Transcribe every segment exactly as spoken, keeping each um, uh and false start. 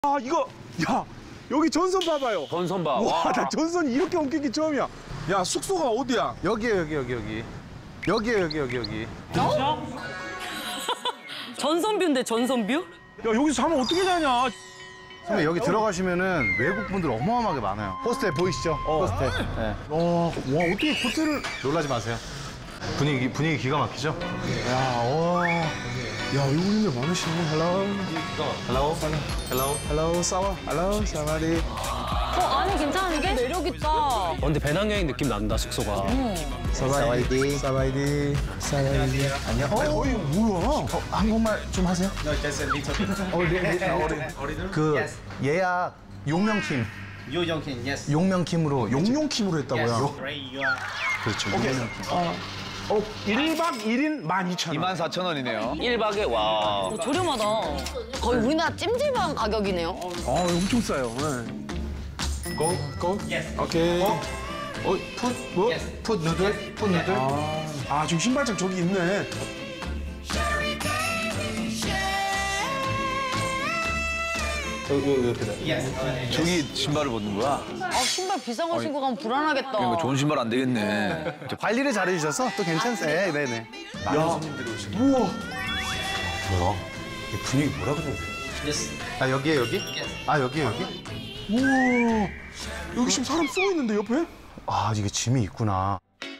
아 이거 야 여기 전선 봐봐요. 전선 봐. 와, 와. 나 전선이 이렇게 엉킨 게 처음이야. 야 숙소가 어디야? 여기요, 여기, 여기, 여기. 여기요, 여기, 여기, 여기. 전선뷰인데 전선뷰? 야 여기서 자면 어떻게 자냐? 선배 여기 들어가시면은 외국 분들 어마어마하게 많아요. 호스텔 보이시죠? 호스텔. 네. 와, 와 어떻게 호텔을? 놀라지 마세요. 분위기 분위기 기가 막히죠? 야, 와, 야 외국인들 많으시네. Hello, Hello, hello. hello, 사와, hello, 사와디. 어, 아니 괜찮은데? 매력 있다. 어, 근데 배낭여행 느낌 난다, 숙소가. 사와디, 사와디, 사와디. 안녕. 어, 어, 이거 뭐야? 어, 한국말 좀 하세요? 어, 네, 네. 그 예약 용명킴. 요정킨, yes. 용명킴으로 용용킴으로 했다고요? Right, you are. 그렇죠. 오케이. 어, 어, 일 박 일 인 만 이천 원. 이만 사천 원이네요. 일 박에 와. 어, 저렴하다. 거의 우리나라 찜질방 가격이네요. 아, 엄청 싸요. 네. 고, 고. Yes. 오케이. 어, 어, 풋, 뭐? Yes. 풋 누들? 풋 누들? 아, 아, 지금 신발장 저기 있네. Yes. 저기 신발을 벗는 거야? 아, 신발 비싼 거 신고 가면 불안하겠다. 이거 좋은 신발 안 되겠네. 관리를 잘해주셔서 또 괜찮으세요. 네, 네네. 야, 우와. 뭐야? 분위기 뭐라 그러는데? Yes. 아, 여기에 여기? 아, 여기에 여기? 우와. 여기 지금 사람 쏘 있는데 옆에? 아, 이게 짐이 있구나.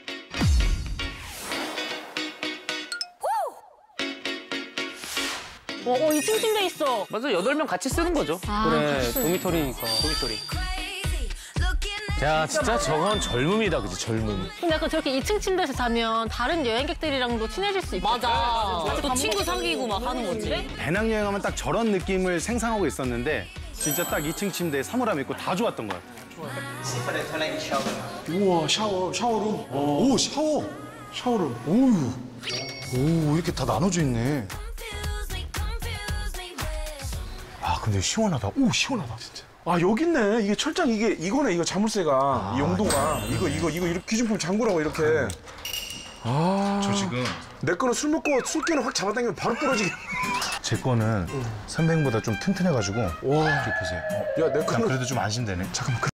어, 어, 이 층 침대 있어. 맞아, 여덟 명 같이 쓰는 거죠. 아, 그래, 같이 쓰는 도미토리니까. 도미토리. 야, 진짜 저건 젊음이다, 그치, 젊음. 근데 약간 저렇게 이 층 침대에서 자면 다른 여행객들이랑도 친해질 수 있겠다. 맞아. 또 친구 사귀고 막 하는 거지. 배낭여행하면 딱 저런 느낌을 생상하고 있었는데 진짜 딱 이 층 침대에 사물함 있고 다 좋았던 거야. For the toilet shower. 우와, 샤워, 샤워룸. 오, 샤워. 샤워룸. 오유. 오, 이렇게 다 나눠져 있네. 아, 근데 시원하다. 오, 시원하다, 진짜. 아, 여기 있네. 이게 철장, 이게, 이거네, 이거 자물쇠가. 이 용도가. 이거, 이거, 이거, 이렇게 귀중품 잠그라고, 이렇게. 아. 저 지금 내 거는 술 먹고 술기는 확 잡아당기면 바로 부러지게. 제 거는 선배님보다 좀 튼튼해가지고. 와. 좀 보세요. 야, 내 난 거는. 그래도 좀 안심되네. 잠깐만.